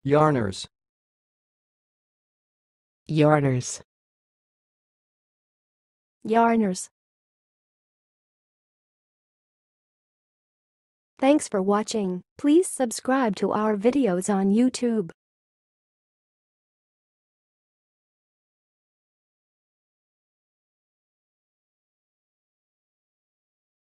Yarners. Yarners. Yarners. Thanks for watching. Please subscribe to our videos on YouTube.